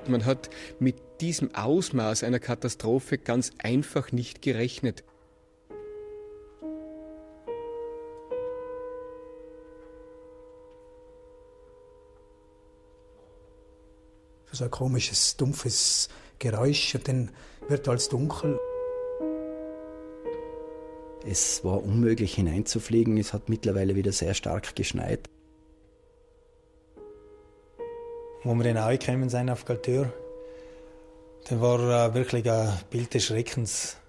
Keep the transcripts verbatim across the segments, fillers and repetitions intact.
Man hat mit diesem Ausmaß einer Katastrophe ganz einfach nicht gerechnet. So ein komisches, dumpfes Geräusch und dann wird alles dunkel. Es war unmöglich hineinzufliegen, es hat mittlerweile wieder sehr stark geschneit. Wo wir dann angekommen sind auf Galtür, dann war wirklich ein Bild des Schreckens.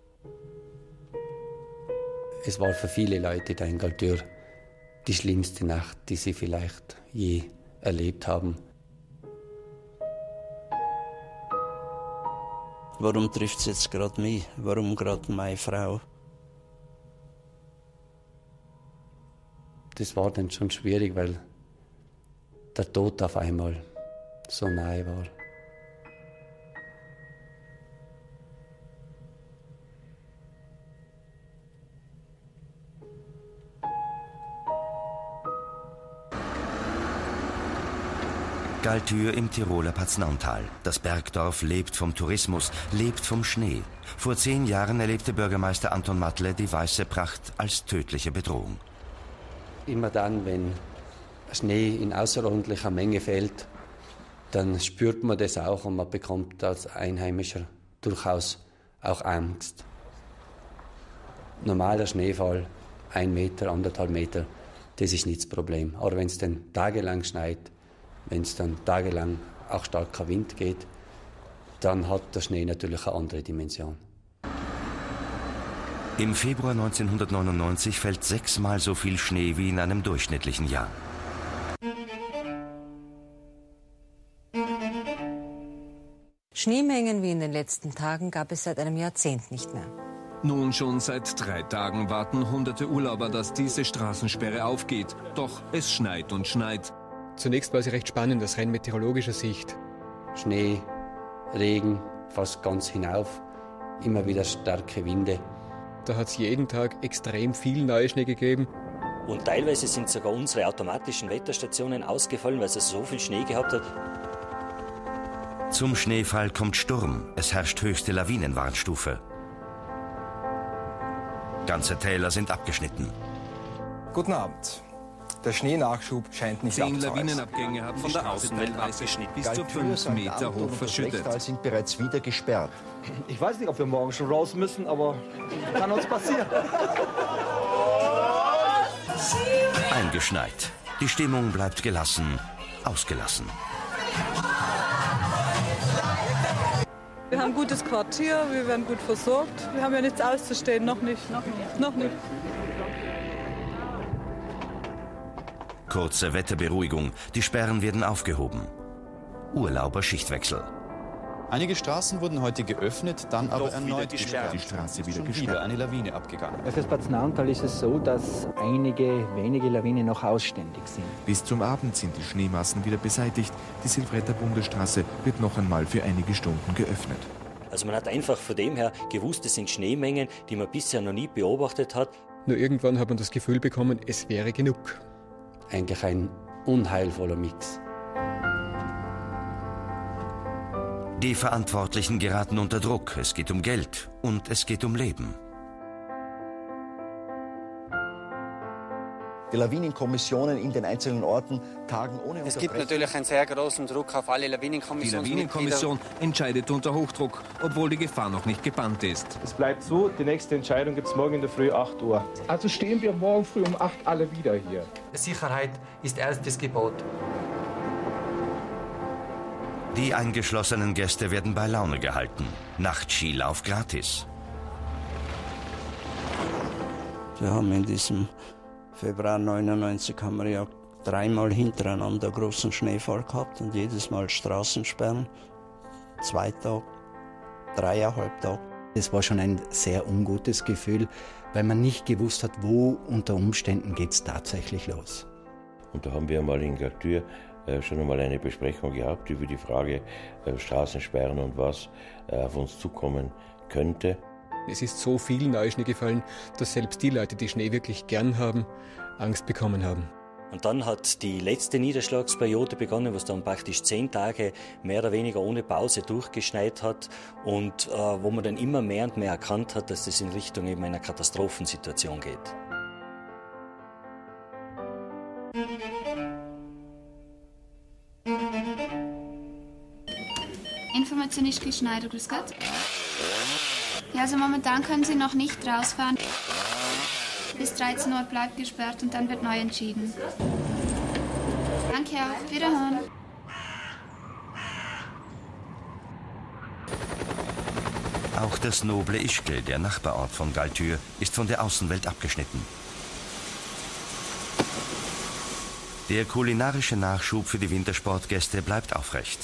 Es war für viele Leute da in Galtür die schlimmste Nacht, die sie vielleicht je erlebt haben. Warum trifft es jetzt gerade mich? Warum gerade meine Frau? Das war dann schon schwierig, weil der Tod auf einmal so nahe war. Galtür im Tiroler Paznauntal. Das Bergdorf lebt vom Tourismus, lebt vom Schnee. Vor zehn Jahren erlebte Bürgermeister Anton Matle die weiße Pracht als tödliche Bedrohung. Immer dann, wenn Schnee in außerordentlicher Menge fällt, dann spürt man das auch und man bekommt als Einheimischer durchaus auch Angst. Normaler Schneefall, ein Meter, anderthalb Meter, das ist nicht das Problem. Aber wenn es dann tagelang schneit, wenn es dann tagelang auch starker Wind geht, dann hat der Schnee natürlich eine andere Dimension. Im Februar neunzehnhundertneunundneunzig fällt sechsmal so viel Schnee wie in einem durchschnittlichen Jahr. Schneemengen wie in den letzten Tagen gab es seit einem Jahrzehnt nicht mehr. Nun schon seit drei Tagen warten hunderte Urlauber, dass diese Straßensperre aufgeht. Doch es schneit und schneit. Zunächst war es recht spannend, das rein meteorologischer Sicht. Schnee, Regen, fast ganz hinauf, immer wieder starke Winde. Da hat es jeden Tag extrem viel Neuschnee gegeben. Und teilweise sind sogar unsere automatischen Wetterstationen ausgefallen, weil es so viel Schnee gehabt hat. Zum Schneefall kommt Sturm. Es herrscht höchste Lawinenwarnstufe. Ganze Täler sind abgeschnitten. Guten Abend. Der Schneenachschub scheint nicht Zehn abzureißen. Lawinenabgänge haben von der Außenwelt abgeschnitten, bis zu fünf Meter hoch verschüttet. Die sind bereits wieder gesperrt. Ich weiß nicht, ob wir morgen schon raus müssen, aber kann uns passieren. Eingeschneit. Die Stimmung bleibt gelassen, ausgelassen. Wir haben ein gutes Quartier, wir werden gut versorgt. Wir haben ja nichts auszustehen, noch nicht, noch nicht, noch nicht. Kurze Wetterberuhigung, die Sperren werden aufgehoben. Urlauber Schichtwechsel. Einige Straßen wurden heute geöffnet, dann aber erneut gesperrt. Die Straße wieder Schon gesperrt. wieder eine Lawine abgegangen. Für das Paznauntal ist es so, dass einige wenige Lawinen noch ausständig sind. Bis zum Abend sind die Schneemassen wieder beseitigt. Die Silvretter Bundesstraße wird noch einmal für einige Stunden geöffnet. Also man hat einfach von dem her gewusst, es sind Schneemengen, die man bisher noch nie beobachtet hat. Nur irgendwann hat man das Gefühl bekommen, es wäre genug. Eigentlich ein unheilvoller Mix. Die Verantwortlichen geraten unter Druck. Es geht um Geld und es geht um Leben. Die Lawinenkommissionen in den einzelnen Orten tagen ohne Es gibt natürlich einen sehr großen Druck auf alle Die Lawinenkommissionen. Lawinenkommission entscheidet unter Hochdruck, obwohl die Gefahr noch nicht gebannt ist. Es bleibt so, die nächste Entscheidung gibt es morgen in der Früh acht Uhr. Also stehen wir morgen früh um acht alle wieder hier. Sicherheit ist erstes Gebot. Die eingeschlossenen Gäste werden bei Laune gehalten. Nachtskilauf gratis. Wir haben in diesem Februar neunundneunzig haben wir ja dreimal hintereinander großen Schneefall gehabt und jedes Mal Straßensperren. Zwei Tage, dreieinhalb Tage. Es war schon ein sehr ungutes Gefühl, weil man nicht gewusst hat, wo unter Umständen geht es tatsächlich los. Und da haben wir mal in Galtür äh, schon einmal eine Besprechung gehabt über die Frage äh, Straßensperren und was äh, auf uns zukommen könnte. Es ist so viel Neuschnee gefallen, dass selbst die Leute, die Schnee wirklich gern haben, Angst bekommen haben. Und dann hat die letzte Niederschlagsperiode begonnen, was dann praktisch zehn Tage mehr oder weniger ohne Pause durchgeschneit hat und äh, wo man dann immer mehr und mehr erkannt hat, dass es in Richtung eben einer Katastrophensituation geht. Information ist geschneit, grüß Gott. Ja, also momentan können Sie noch nicht rausfahren. Bis dreizehn Uhr bleibt gesperrt und dann wird neu entschieden. Danke, auf Wiederhören. Auch das noble Ischgl, der Nachbarort von Galtür, ist von der Außenwelt abgeschnitten. Der kulinarische Nachschub für die Wintersportgäste bleibt aufrecht.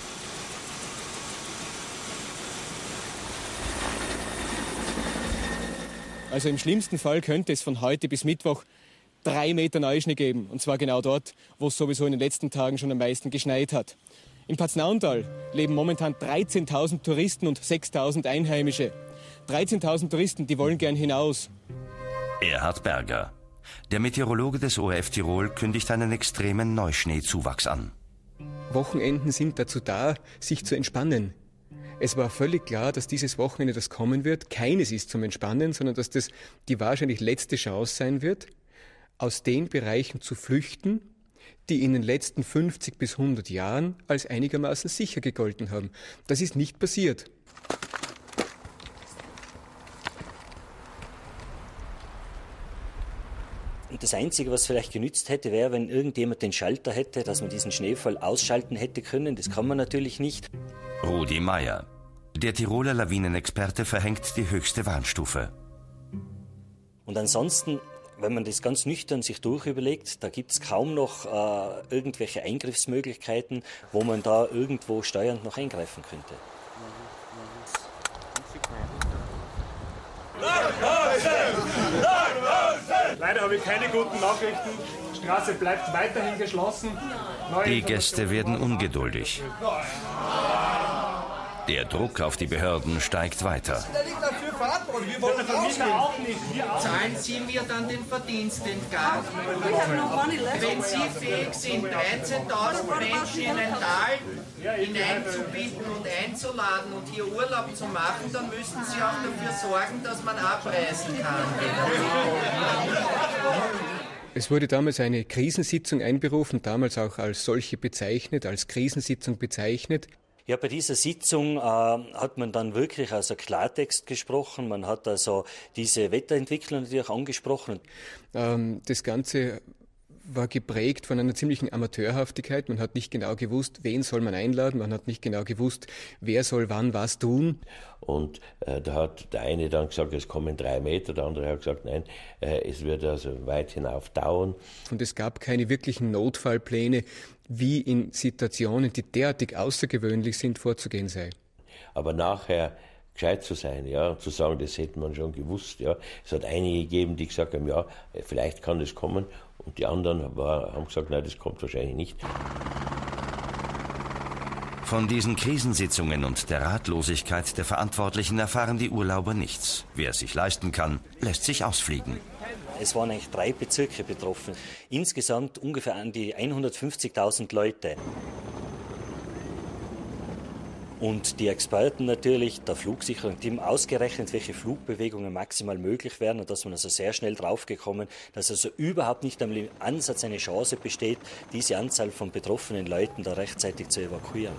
Also im schlimmsten Fall könnte es von heute bis Mittwoch drei Meter Neuschnee geben. Und zwar genau dort, wo es sowieso in den letzten Tagen schon am meisten geschneit hat. Im Paznauntal leben momentan dreizehntausend Touristen und sechstausend Einheimische. dreizehntausend Touristen, die wollen gern hinaus. Erhard Berger. Der Meteorologe des O R F Tirol kündigt einen extremen Neuschneezuwachs an. Wochenenden sind dazu da, sich zu entspannen. Es war völlig klar, dass dieses Wochenende, das kommen wird, keines ist zum Entspannen, sondern dass das die wahrscheinlich letzte Chance sein wird, aus den Bereichen zu flüchten, die in den letzten fünfzig bis hundert Jahren als einigermaßen sicher gegolten haben. Das ist nicht passiert. Und das Einzige, was vielleicht genützt hätte, wäre, wenn irgendjemand den Schalter hätte, dass man diesen Schneefall ausschalten hätte können. Das kann man natürlich nicht. Rudi Meier. Der Tiroler Lawinenexperte verhängt die höchste Warnstufe. Und ansonsten, wenn man das ganz nüchtern sich durchüberlegt, da gibt es kaum noch äh, irgendwelche Eingriffsmöglichkeiten, wo man da irgendwo steuernd noch eingreifen könnte. Leider habe ich keine guten Nachrichten. Die Straße bleibt weiterhin geschlossen. Neue Die Gäste werden ungeduldig. Der Druck auf die Behörden steigt weiter. Zahlen Sie mir dann den Verdienst entgegen. Wenn Sie fähig sind, dreizehntausend Menschen in ein Tal hineinzubieten und einzuladen und hier Urlaub zu machen, dann müssen Sie auch dafür sorgen, dass man abreisen kann. Es wurde damals eine Krisensitzung einberufen, damals auch als solche bezeichnet, als Krisensitzung bezeichnet. Ja, bei dieser Sitzung äh, hat man dann wirklich also Klartext gesprochen. Man hat also diese Wetterentwicklung natürlich auch angesprochen. Ähm, das Ganze war geprägt von einer ziemlichen Amateurhaftigkeit. Man hat nicht genau gewusst, wen soll man einladen. Man hat nicht genau gewusst, wer soll wann was tun. Und äh, da hat der eine dann gesagt, es kommen drei Meter. Der andere hat gesagt, nein, äh, es wird also weit hinauf dauern. Und es gab keine wirklichen Notfallpläne, wie in Situationen, die derartig außergewöhnlich sind, vorzugehen sei. Aber nachher gescheit zu sein, ja, und zu sagen, das hätte man schon gewusst, ja. Es hat einige gegeben, die gesagt haben, ja, vielleicht kann das kommen, und die anderen war, haben gesagt, nein, das kommt wahrscheinlich nicht. Von diesen Krisensitzungen und der Ratlosigkeit der Verantwortlichen erfahren die Urlauber nichts. Wer es sich leisten kann, lässt sich ausfliegen. Es waren eigentlich drei Bezirke betroffen. Insgesamt ungefähr an die hundertfünfzigtausend Leute. Und die Experten natürlich, der Flugsicherung, die haben ausgerechnet, welche Flugbewegungen maximal möglich wären, und dass man also sehr schnell draufgekommen, dass also überhaupt nicht am Ansatz eine Chance besteht, diese Anzahl von betroffenen Leuten da rechtzeitig zu evakuieren.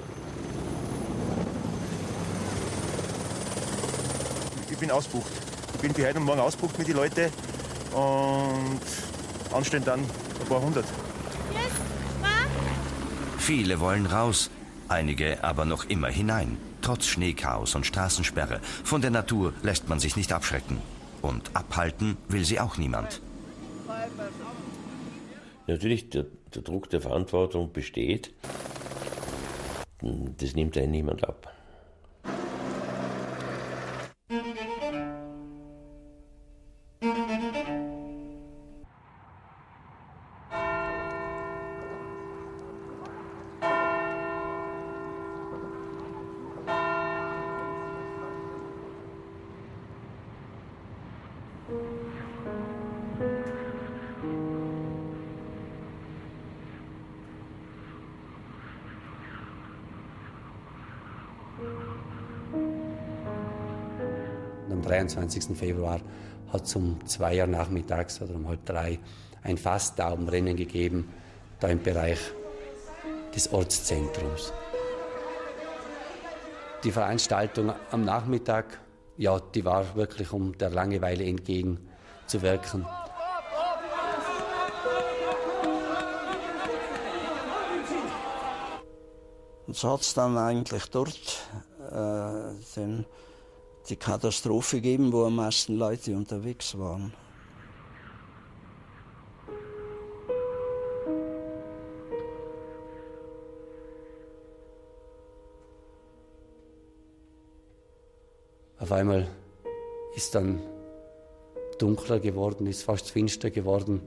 Ich bin ausbucht. Ich bin für heute und morgen ausbucht mit den Leuten und anstehen dann ein paar hundert. Viele wollen raus, einige aber noch immer hinein. Trotz Schneechaos und Straßensperre. Von der Natur lässt man sich nicht abschrecken. Und abhalten will sie auch niemand. Natürlich, der, der Druck der Verantwortung besteht. Das nimmt einen niemand ab. am dreiundzwanzigsten Februar hat es um zwei Uhr nachmittags oder um halb drei ein Fasttaubenrennen gegeben, da im Bereich des Ortszentrums. Die Veranstaltung am Nachmittag, ja, die war wirklich, um der Langeweile entgegenzuwirken. Und so hat es dann eigentlich dort äh, den, die Katastrophe gegeben, wo am meisten Leute unterwegs waren. Auf einmal ist dann dunkler geworden, ist fast finster geworden.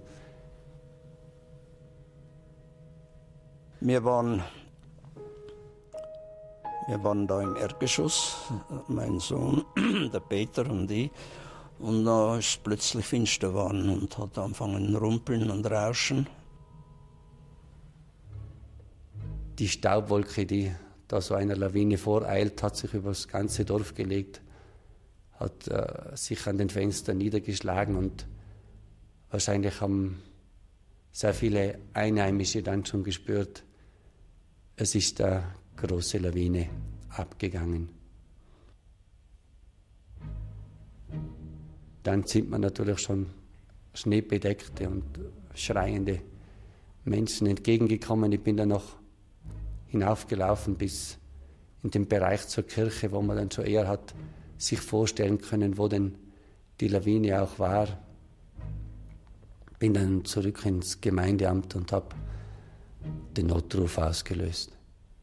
Wir waren, wir waren da im Erdgeschoss, mein Sohn, der Peter und ich. Und da ist es plötzlich finster geworden und hat angefangen zu rumpeln und rauschen. Die Staubwolke, die da so einer Lawine voreilt, hat sich über das ganze Dorf gelegt, hat äh, sich an den Fenstern niedergeschlagen und wahrscheinlich haben sehr viele Einheimische dann schon gespürt, es ist eine große Lawine abgegangen. Dann sind mir natürlich schon schneebedeckte und schreiende Menschen entgegengekommen. Ich bin dann noch hinaufgelaufen bis in den Bereich zur Kirche, wo man dann schon eher hat sich vorstellen können, wo denn die Lawine auch war. Bin dann zurück ins Gemeindeamt und habe den Notruf ausgelöst.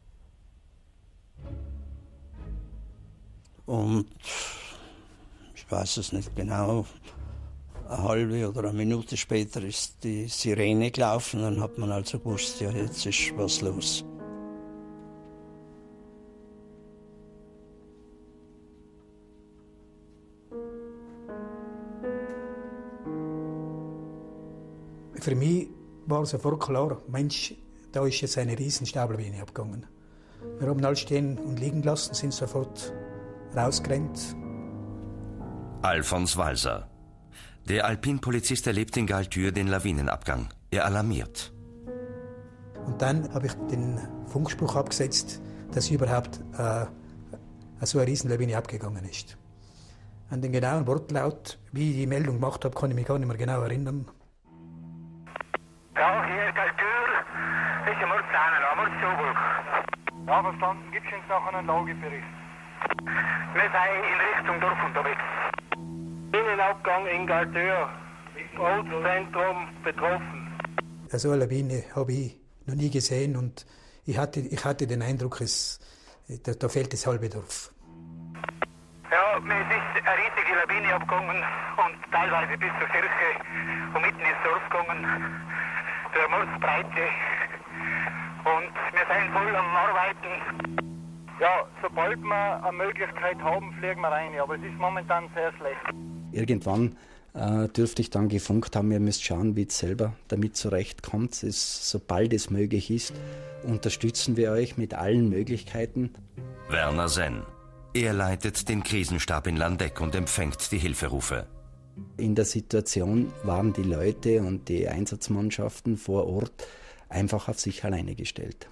Und ich weiß es nicht genau, eine halbe oder eine Minute später ist die Sirene gelaufen, dann hat man also gewusst, ja, jetzt ist was los. Für mich war sofort klar, Mensch, da ist jetzt eine riesen Staublawine abgegangen. Wir haben alles stehen und liegen gelassen, sind sofort rausgerannt. Alfons Walser. Der Alpinpolizist erlebt in Galtür den Lawinenabgang. Er alarmiert. Und dann habe ich den Funkspruch abgesetzt, dass überhaupt äh, so eine Riesenlawine abgegangen ist. An den genauen Wortlaut, wie ich die Meldung gemacht habe, kann ich mich gar nicht mehr genau erinnern. Ja, hier Galtür, ist ein Mordszahlen, ein Mordzugel. Ja, verstanden. Gibt es uns noch einen Lagebericht? Wir sind in Richtung Dorf unterwegs. Innenabgang in Galtür, Ortszentrum betroffen. So eine Lawine habe ich noch nie gesehen und ich hatte, ich hatte den Eindruck, es, da, da fehlt das halbe Dorf. Ja, es ist eine riesige Lawine abgegangen und teilweise bis zur Kirche und mitten ins Dorf gegangen. Der Mordsbreite. Und wir sind voll am Arbeiten. Ja, sobald wir eine Möglichkeit haben, fliegen wir rein. Aber es ist momentan sehr schlecht. Irgendwann äh, dürfte ich dann gefunkt haben, ihr müsst schauen, wie ihr selber damit zurechtkommt. Es, sobald es möglich ist, unterstützen wir euch mit allen Möglichkeiten. Werner Senn. Er leitet den Krisenstab in Landeck und empfängt die Hilferufe. In der Situation waren die Leute und die Einsatzmannschaften vor Ort einfach auf sich alleine gestellt.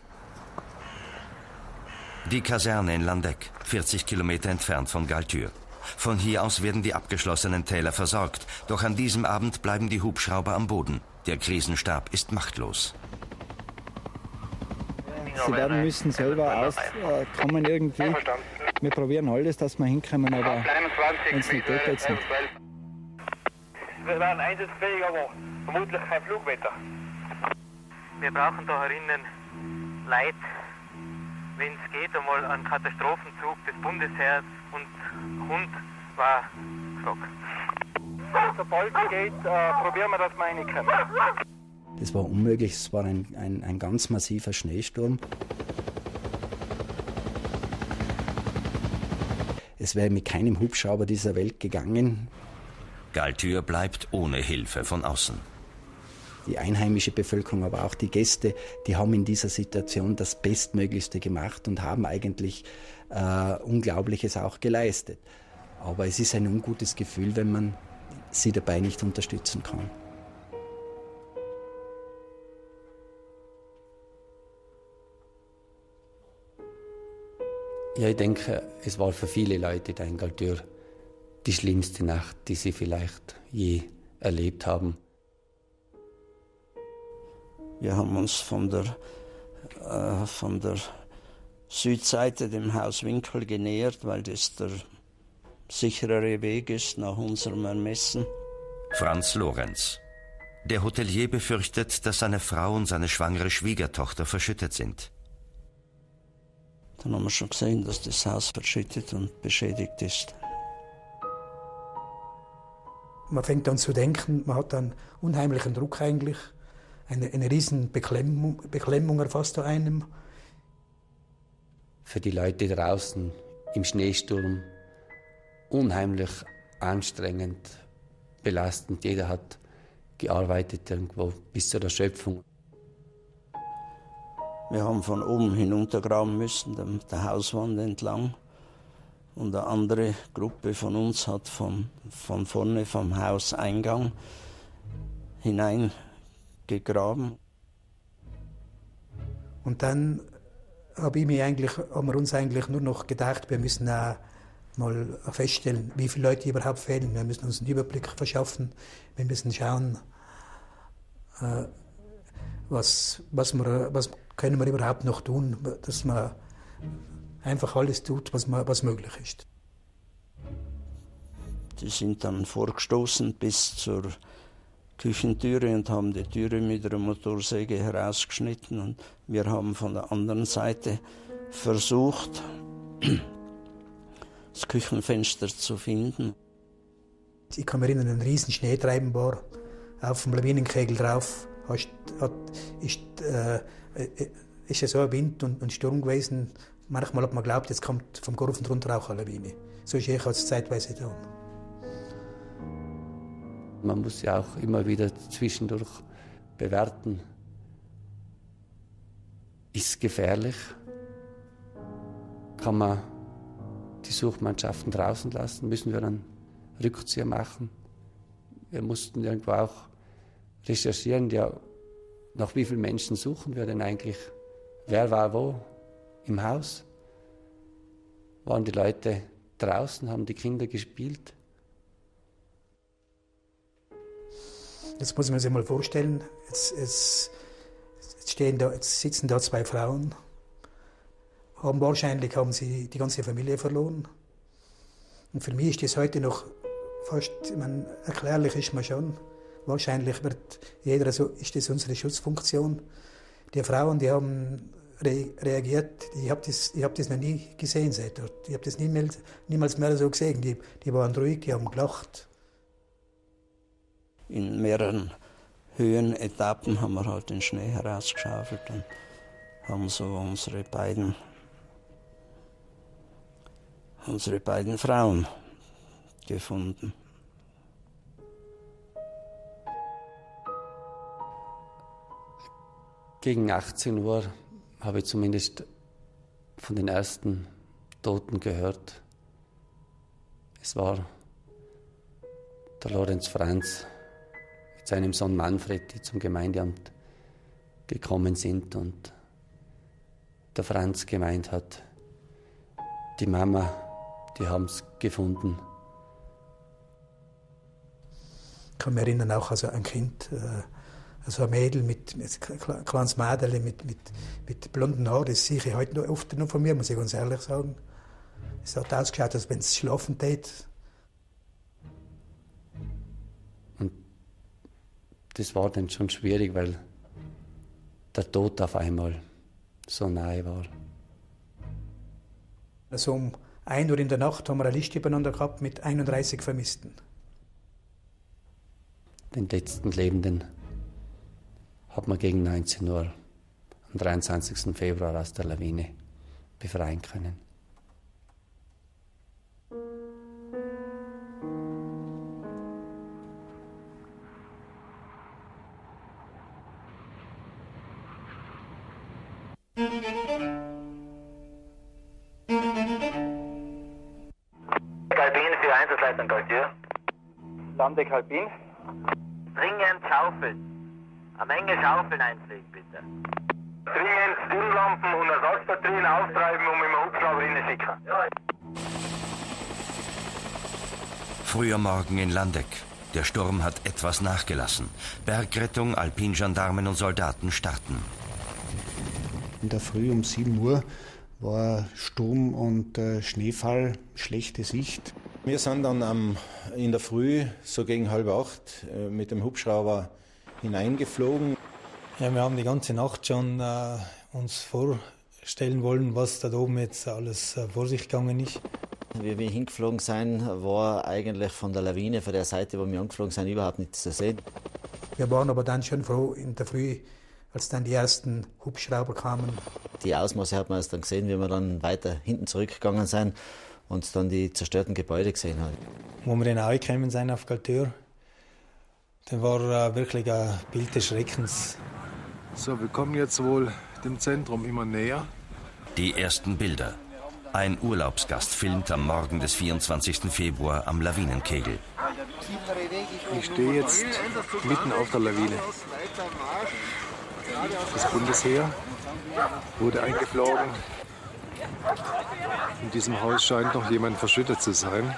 Die Kaserne in Landeck, vierzig Kilometer entfernt von Galtür. Von hier aus werden die abgeschlossenen Täler versorgt. Doch an diesem Abend bleiben die Hubschrauber am Boden. Der Krisenstab ist machtlos. Sie werden müssen selber auskommen äh, irgendwie. Wir probieren alles, dass wir hinkommen, aber wenn es nicht geht, geht's nicht. Wir werden einsatzfähig, aber vermutlich kein Flugwetter. Wir brauchen da herinnen Leute, wenn es geht, einmal einen Katastrophenzug des Bundesheers und Hund war gefragt. Sobald es geht, äh, probieren wir, dass wir reinkommen. Das war unmöglich, es war ein, ein, ein ganz massiver Schneesturm. Es wäre mit keinem Hubschrauber dieser Welt gegangen. Galtür bleibt ohne Hilfe von außen. Die einheimische Bevölkerung, aber auch die Gäste, die haben in dieser Situation das Bestmöglichste gemacht und haben eigentlich äh, Unglaubliches auch geleistet. Aber es ist ein ungutes Gefühl, wenn man sie dabei nicht unterstützen kann. Ja, ich denke, es war für viele Leute da in Galtür die schlimmste Nacht, die sie vielleicht je erlebt haben. Wir haben uns von der, äh, von der Südseite dem Haus Winkel genähert, weil das der sicherere Weg ist nach unserem Ermessen. Franz Lorenz. Der Hotelier befürchtet, dass seine Frau und seine schwangere Schwiegertochter verschüttet sind. Dann haben wir schon gesehen, dass das Haus verschüttet und beschädigt ist. Man fängt an zu denken, man hat einen unheimlichen Druck eigentlich, eine, eine riesen Beklemmung, Beklemmung erfasst einem. Für die Leute draußen im Schneesturm unheimlich anstrengend, belastend. Jeder hat gearbeitet irgendwo bis zur Erschöpfung. Wir haben von oben hinuntergraben müssen, der Hauswand entlang. Und eine andere Gruppe von uns hat von, von vorne vom Hauseingang hineingegraben. Und dann habe ich mich eigentlich, haben wir uns eigentlich nur noch gedacht, wir müssen auch mal feststellen, wie viele Leute überhaupt fehlen. Wir müssen uns einen Überblick verschaffen. Wir müssen schauen, äh, was, was, wir, was können wir überhaupt noch tun, dass man einfach alles tut, was, man, was möglich ist. Die sind dann vorgestoßen bis zur Küchentüre und haben die Türe mit der Motorsäge herausgeschnitten. Und wir haben von der anderen Seite versucht, das Küchenfenster zu finden. Ich kann mich erinnern, ein riesen Schneetreiben war auf dem Lawinenkegel drauf. Hast, hat, ist, äh, ist ja so ein Wind und, und Sturm gewesen. Manchmal hat man geglaubt, jetzt kommt vom Kurven drunter auch eine Lawine. So ist ich als zeitweise da. Man muss ja auch immer wieder zwischendurch bewerten. Ist es gefährlich? Kann man die Suchmannschaften draußen lassen? Müssen wir einen Rückzieher machen? Wir mussten irgendwo auch recherchieren, ja, nach wie vielen Menschen suchen wir denn eigentlich? Wer war wo im Haus? Waren die Leute draußen? Haben die Kinder gespielt? Jetzt muss man sich mal vorstellen, jetzt, jetzt, jetzt, stehen da, jetzt sitzen da zwei Frauen, haben wahrscheinlich haben sie die ganze Familie verloren. Und für mich ist das heute noch fast, ich meine, erklärlich ist man schon. Wahrscheinlich wird jeder so, ist das unsere Schutzfunktion. Die Frauen, die haben re reagiert, ich habe das, hab das noch nie gesehen seitdem. Ich habe das niemals, niemals mehr so gesehen. Die, die waren ruhig, die haben gelacht. In mehreren Höhenetappen haben wir halt den Schnee herausgeschaufelt und haben so unsere beiden, unsere beiden Frauen gefunden. Gegen achtzehn Uhr habe ich zumindest von den ersten Toten gehört. Es war der Lorenz Franz mit seinem Sohn Manfred, die zum Gemeindeamt gekommen sind und der Franz gemeint hat, die Mama, die haben es gefunden. Ich kann mich erinnern, auch also ein Kind, also ein Mädel mit, mit ein kleines Mädel mit, mit, mit blonden Haaren, das sehe ich heute noch oft noch von mir, muss ich ganz ehrlich sagen. Es hat ausgeschaut, als wenn es schlafen tät. Und das war dann schon schwierig, weil der Tod auf einmal so nahe war. Also um ein Uhr in der Nacht haben wir eine Liste übereinander gehabt mit einunddreißig Vermissten. Den letzten Lebenden hat man gegen neunzehn Uhr am dreiundzwanzigsten Februar aus der Lawine befreien können. Galbin für Einsatzleitern Galtier. Landeck Alpin. Dringend Schaufeln. Eine Menge Schaufeln einpflegen, bitte. Dringend Stirnlampen und Ersatzbatterien auftreiben und mit dem Hubschrauber hinschicken. Früher Morgen in Landeck. Der Sturm hat etwas nachgelassen. Bergrettung, Alpingendarmen und Soldaten starten. In der Früh um sieben Uhr war Sturm und äh, Schneefall, schlechte Sicht. Wir sind dann ähm, in der Früh, so gegen halb acht, äh, mit dem Hubschrauber hineingeflogen. Ja, wir haben die ganze Nacht schon äh, uns vorstellen wollen, was da oben jetzt alles äh, vor sich gegangen ist. Wie wir hingeflogen sind, war eigentlich von der Lawine, von der Seite, wo wir angeflogen sind, überhaupt nichts zu sehen. Wir waren aber dann schon froh in der Früh, als dann die ersten Hubschrauber kamen. Die Ausmaße hat man erst dann gesehen, wie wir dann weiter hinten zurückgegangen sind und dann die zerstörten Gebäude gesehen haben. Wo wir dann angekommen sind auf Galtür, dann war äh, wirklich ein Bild des Schreckens. So, wir kommen jetzt wohl dem Zentrum immer näher. Die ersten Bilder. Ein Urlaubsgast filmt am Morgen des vierundzwanzigsten Februar am Lawinenkegel. Ich stehe jetzt mitten auf der Lawine. Das Bundesheer wurde eingeflogen. In diesem Haus scheint noch jemand verschüttet zu sein.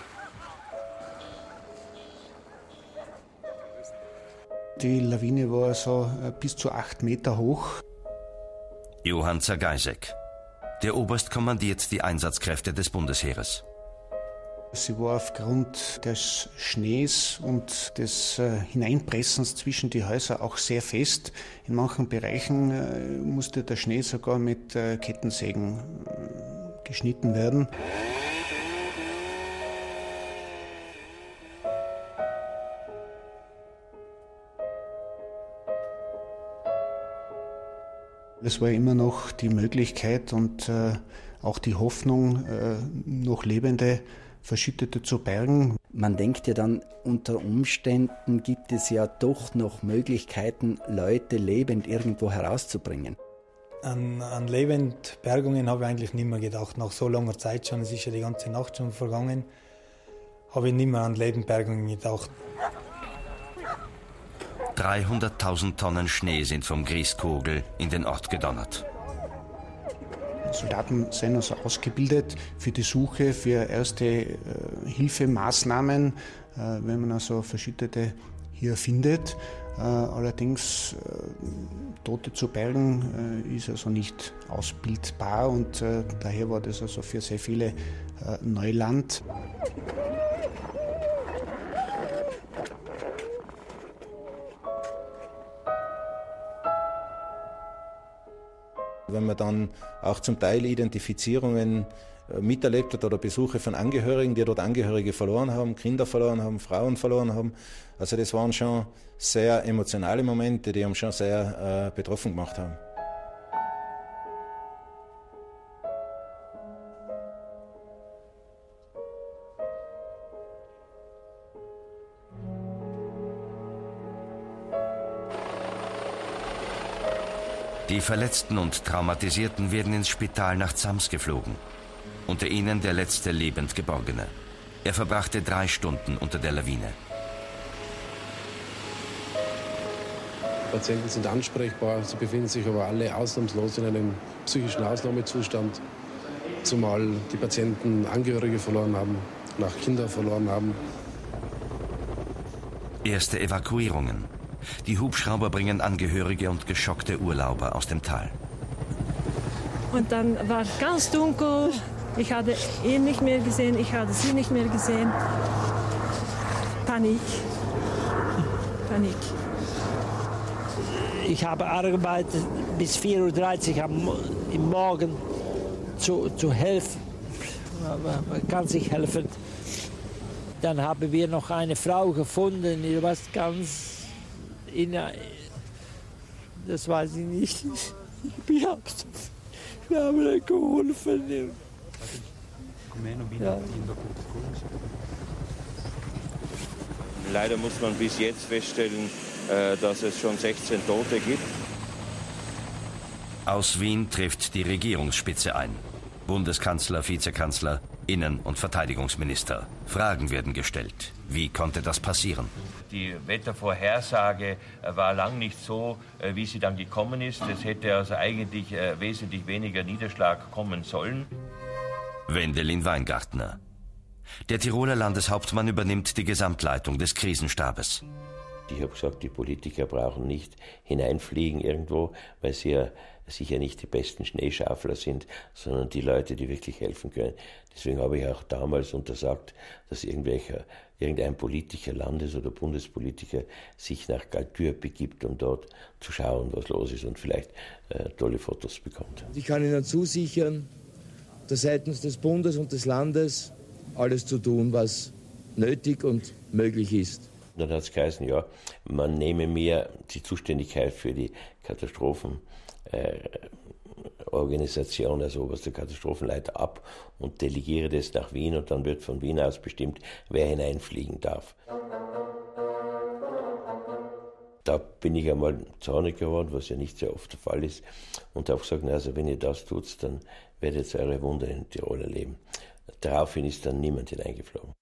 Die Lawine war so bis zu acht Meter hoch. Johann Zergeisek. Der Oberst kommandiert die Einsatzkräfte des Bundesheeres. Sie war aufgrund des Schnees und des äh, Hineinpressens zwischen die Häuser auch sehr fest. In manchen Bereichen äh, musste der Schnee sogar mit äh, Kettensägen äh, geschnitten werden. Es war immer noch die Möglichkeit und äh, auch die Hoffnung, äh, noch Lebende, Verschüttete zu bergen. Man denkt ja dann, unter Umständen gibt es ja doch noch Möglichkeiten, Leute lebend irgendwo herauszubringen. An, an Lebendbergungen habe ich eigentlich nicht mehr gedacht. Nach so langer Zeit schon, es ist ja die ganze Nacht schon vergangen, habe ich nicht mehr an Lebendbergungen gedacht. dreihunderttausend Tonnen Schnee sind vom Grieskogel in den Ort gedonnert. Soldaten sind also ausgebildet für die Suche, für erste äh, Hilfemaßnahmen, äh, wenn man also Verschüttete hier findet. Äh, allerdings äh, Tote zu bergen äh, ist also nicht ausbildbar und äh, daher war das also für sehr viele äh, Neuland. Wenn man dann auch zum Teil Identifizierungen miterlebt hat oder Besuche von Angehörigen, die dort Angehörige verloren haben, Kinder verloren haben, Frauen verloren haben. Also das waren schon sehr emotionale Momente, die uns schon sehr äh, betroffen gemacht haben. Die Verletzten und Traumatisierten werden ins Spital nach Zams geflogen. Unter ihnen der letzte lebend Geborgene. Er verbrachte drei Stunden unter der Lawine. Die Patienten sind ansprechbar, sie befinden sich aber alle ausnahmslos in einem psychischen Ausnahmezustand, zumal die Patienten Angehörige verloren haben, nach Kinder verloren haben. Erste Evakuierungen. Die Hubschrauber bringen Angehörige und geschockte Urlauber aus dem Tal. Und dann war es ganz dunkel. Ich hatte ihn nicht mehr gesehen, ich hatte sie nicht mehr gesehen. Panik. Panik. Ich habe gearbeitet bis vier Uhr dreißig am im Morgen zu, zu helfen. Man kann sich helfen. Dann haben wir noch eine Frau gefunden, die war ganz in, das weiß ich nicht. Wir haben, wir haben ihr geholfen. Ja. Leider muss man bis jetzt feststellen, dass es schon sechzehn Tote gibt. Aus Wien trifft die Regierungsspitze ein. Bundeskanzler, Vizekanzler, Innen- und Verteidigungsminister. Fragen werden gestellt. Wie konnte das passieren? Die Wettervorhersage war lang nicht so, wie sie dann gekommen ist. Es hätte also eigentlich wesentlich weniger Niederschlag kommen sollen. Wendelin Weingartner. Der Tiroler Landeshauptmann übernimmt die Gesamtleitung des Krisenstabes. Ich habe gesagt, die Politiker brauchen nicht hineinfliegen irgendwo, weil sie ja sicher nicht die besten Schneeschaufler sind, sondern die Leute, die wirklich helfen können. Deswegen habe ich auch damals untersagt, dass irgendwelcher, irgendein Politiker, Landes- oder Bundespolitiker sich nach Galtür begibt, um dort zu schauen, was los ist und vielleicht äh, tolle Fotos bekommt. Ich kann Ihnen zusichern, dass seitens des Bundes und des Landes alles zu tun, was nötig und möglich ist. Dann hat es geheißen, ja, man nehme mir die Zuständigkeit für die Katastrophenorganisation, äh, also oberster Katastrophenleiter, ab und delegiere das nach Wien und dann wird von Wien aus bestimmt, wer hineinfliegen darf. Da bin ich einmal zornig geworden, was ja nicht sehr oft der Fall ist, und habe gesagt, also wenn ihr das tut, dann werdet ihr eure Wunder in Tirol erleben. Daraufhin ist dann niemand hineingeflogen.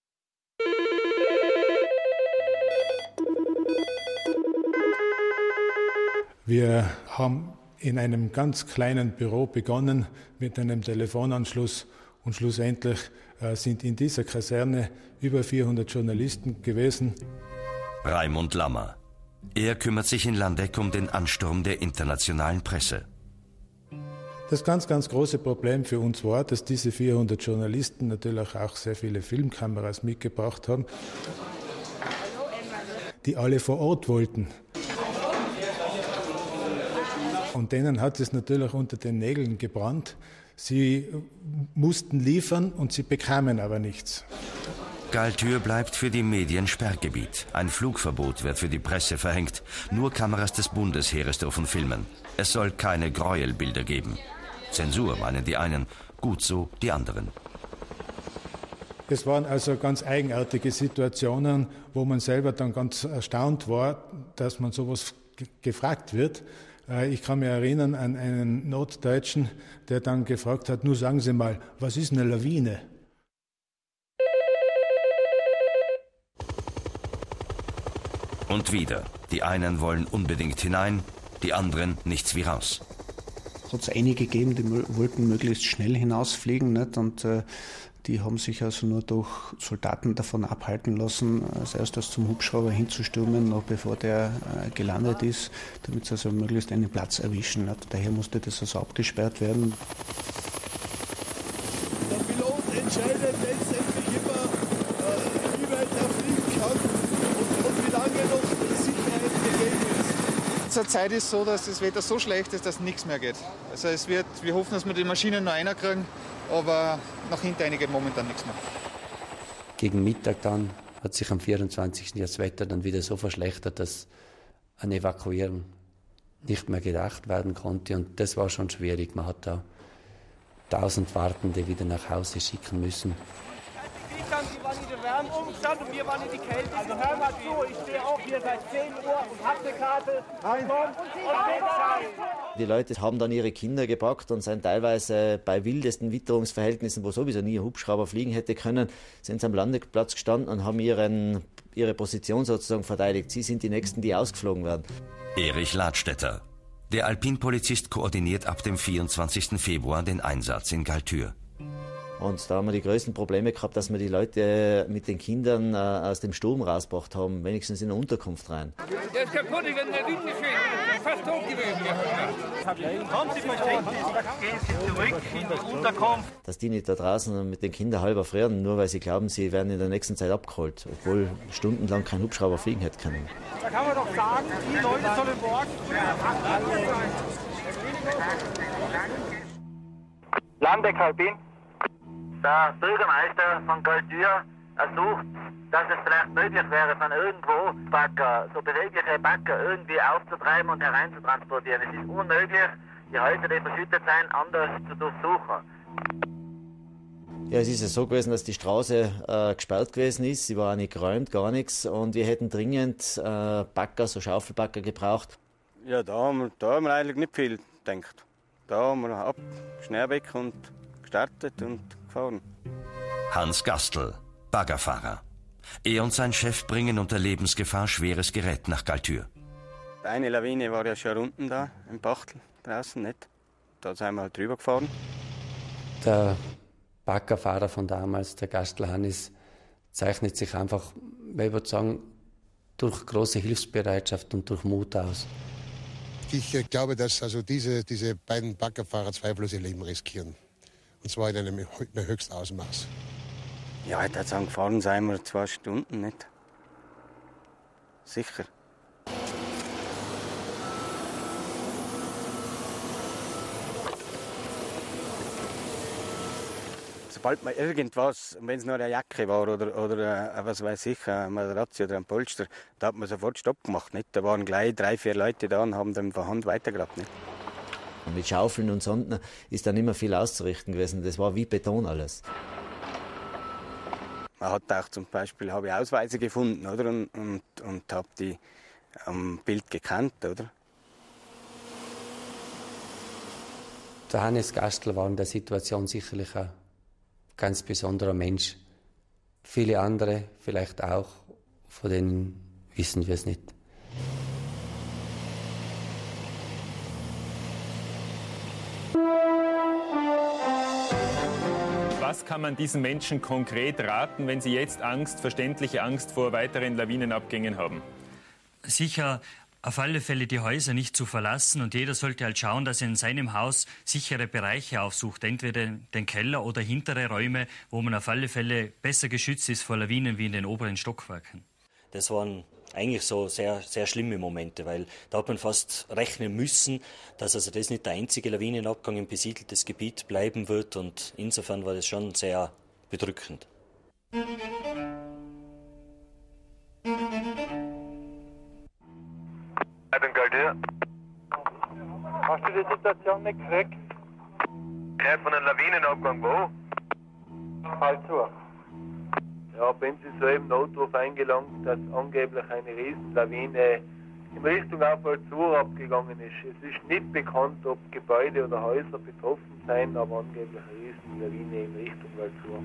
Wir haben in einem ganz kleinen Büro begonnen mit einem Telefonanschluss und schlussendlich äh, sind in dieser Kaserne über vierhundert Journalisten gewesen. Raimund Lammer. Er kümmert sich in Landeck um den Ansturm der internationalen Presse. Das ganz, ganz große Problem für uns war, dass diese vierhundert Journalisten natürlich auch sehr viele Filmkameras mitgebracht haben, die alle vor Ort wollten. Und denen hat es natürlich unter den Nägeln gebrannt. Sie mussten liefern und sie bekamen aber nichts. Galtür bleibt für die Medien Sperrgebiet. Ein Flugverbot wird für die Presse verhängt. Nur Kameras des Bundesheeres dürfen filmen. Es soll keine Gräuelbilder geben. Zensur meinen die einen, gut so die anderen. Es waren also ganz eigenartige Situationen, wo man selber dann ganz erstaunt war, dass man sowas gefragt wird. Ich kann mich erinnern an einen Norddeutschen, der dann gefragt hat, nur sagen Sie mal, was ist eine Lawine? Und wieder, die einen wollen unbedingt hinein, die anderen nichts wie raus. Es hat einige gegeben, die wollten möglichst schnell hinausfliegen, nicht? Und äh, die haben sich also nur durch Soldaten davon abhalten lassen, als erstes zum Hubschrauber hinzustürmen, noch bevor der äh, gelandet ist, damit sie also möglichst einen Platz erwischen. Nicht? Daher musste das also abgesperrt werden. Der Pilot entscheidet letztendlich immer, äh, wie weit er fliegen kann und, und wie lange noch Sicherheit gegeben ist. Zurzeit ist es so, dass das Wetter so schlecht ist, dass nichts mehr geht. Also es wird, wir hoffen, dass wir die Maschinen noch einer kriegen, aber nach hinten geht momentan nichts mehr. Gegen Mittag dann hat sich am vierundzwanzigsten das Wetter dann wieder so verschlechtert, dass eine Evakuierung nicht mehr gedacht werden konnte. Und das war schon schwierig. Man hat da tausend Wartende wieder nach Hause schicken müssen. Die waren in der Wärme umgestanden und wir waren in die Kälte. Also hör mal zu, ich stehe auch hier seit zehn Uhr und habe eine Karte. Nein. Die Leute haben dann ihre Kinder gepackt und sind teilweise bei wildesten Witterungsverhältnissen, wo sowieso nie ein Hubschrauber fliegen hätte können, sind sie am Landeplatz gestanden und haben ihren, ihre Position sozusagen verteidigt. Sie sind die Nächsten, die ausgeflogen werden. Erich Ladstätter. Der Alpinpolizist koordiniert ab dem vierundzwanzigsten Februar den Einsatz in Galtür. Und da haben wir die größten Probleme gehabt, dass wir die Leute mit den Kindern äh, aus dem Sturm rausgebracht haben, wenigstens in eine Unterkunft rein. Der ist kaputt, wenn der Wind nicht fehlt. Der ist fast tot gewesen. Haben Sie Verständnis? Gehen Sie zurück in die Unterkunft. Dass die nicht da draußen mit den Kindern halb erfrieren, nur weil sie glauben, sie werden in der nächsten Zeit abgeholt, obwohl stundenlang kein Hubschrauber fliegen hätte können. Da kann man doch sagen, die Leute sollen morgen Landeck Halbin. Der Bürgermeister von Galtür ersucht, dass es vielleicht möglich wäre, von irgendwo Bagger, so bewegliche Bagger irgendwie aufzutreiben und hereinzutransportieren. Es ist unmöglich, die Häuser, die verschüttet sind, anders zu durchsuchen. Ja, es ist ja so gewesen, dass die Straße äh, gesperrt gewesen ist. Sie war auch nicht geräumt, gar nichts. Und wir hätten dringend äh, Bagger, so Schaufelbagger gebraucht. Ja, da haben, wir, da haben wir eigentlich nicht viel gedacht. Da haben wir ab, schnell weg und gestartet und gefahren. Hans Gastl, Baggerfahrer. Er und sein Chef bringen unter Lebensgefahr schweres Gerät nach Galtür. Eine Lawine war ja schon unten da, im Bachtel draußen, nicht? Da sind wir halt drüber gefahren. Der Baggerfahrer von damals, der Gastl Hannes, zeichnet sich einfach, ich würde sagen, durch große Hilfsbereitschaft und durch Mut aus. Ich äh, glaube, dass also diese, diese beiden Baggerfahrer zweifellos ihr Leben riskieren. Und zwar in einem, in einem höchsten Ausmaß. Ja, ich würde sagen, gefahren sind wir zwei Stunden, nicht? Sicher. Sobald man irgendwas, wenn es nur eine Jacke war oder, oder äh, was weiß ich, eine Matratze oder ein Polster, da hat man sofort Stopp gemacht. Nicht? Da waren gleich drei, vier Leute da und haben dann von Hand weitergehabt. Nicht? Mit Schaufeln und Sonden ist dann immer viel auszurichten gewesen. Das war wie Beton alles. Man hat auch zum Beispiel habe ich Ausweise gefunden, oder? Und, und, und habe die am Bild gekannt, oder? Der Hannes Gastl war in der Situation sicherlich ein ganz besonderer Mensch. Viele andere vielleicht auch, von denen wissen wir es nicht. Was kann man diesen Menschen konkret raten, wenn sie jetzt Angst, verständliche Angst vor weiteren Lawinenabgängen haben? Sicher auf alle Fälle die Häuser nicht zu verlassen, und jeder sollte halt schauen, dass er in seinem Haus sichere Bereiche aufsucht, entweder den Keller oder hintere Räume, wo man auf alle Fälle besser geschützt ist vor Lawinen wie in den oberen Stockwerken. Das waren eigentlich so sehr, sehr schlimme Momente, weil da hat man fast rechnen müssen, dass also das nicht der einzige Lawinenabgang im besiedeltes Gebiet bleiben wird, und insofern war das schon sehr bedrückend. Hast du die Situation nicht gekriegt? Ja, von einem Lawinenabgang wo? Halt zu. Ja, bin sie soeben Notruf eingelangt, dass angeblich eine Riesenlawine in Richtung auf Waldsur abgegangen ist. Es ist nicht bekannt, ob Gebäude oder Häuser betroffen seien, aber angeblich eine Riesenlawine in Richtung Waldsur.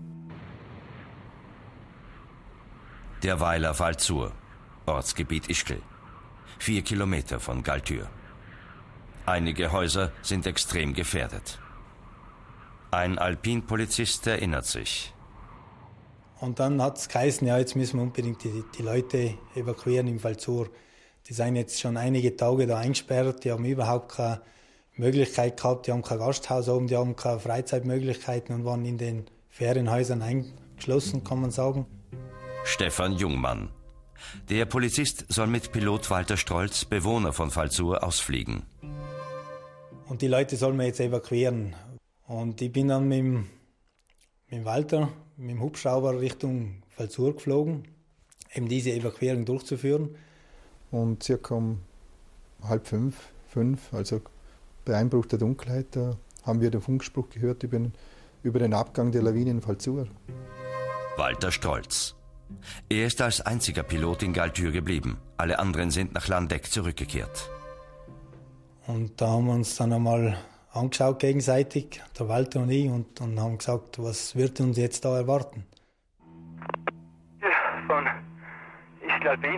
Der Weiler Waldsur, Ortsgebiet Ischgl, vier Kilometer von Galtür. Einige Häuser sind extrem gefährdet. Ein Alpinpolizist erinnert sich. Und dann hat es geheißen, ja, jetzt müssen wir unbedingt die, die Leute evakuieren im Waldsur. Die sind jetzt schon einige Tage da eingesperrt, die haben überhaupt keine Möglichkeit gehabt, die haben kein Gasthaus oben, die haben keine Freizeitmöglichkeiten und waren in den Ferienhäusern eingeschlossen, kann man sagen. Stefan Jungmann. Der Polizist soll mit Pilot Walter Strolz, Bewohner von Waldsur, ausfliegen. Und die Leute sollen wir jetzt evakuieren. Und ich bin dann mit dem, mit dem Walter, mit dem Hubschrauber Richtung Waldsur geflogen, eben diese Evakuierung durchzuführen. Und circa um halb fünf, fünf, also bei Einbruch der Dunkelheit, da haben wir den Funkspruch gehört über den, über den Abgang der Lawine in Waldsur. Walter Strolz. Er ist als einziger Pilot in Galtür geblieben. Alle anderen sind nach Landeck zurückgekehrt. Und da haben wir uns dann einmal angeschaut gegenseitig, der Walter und ich, und, und haben gesagt, was wird uns jetzt da erwarten? Ja, von Ischgl Alpin.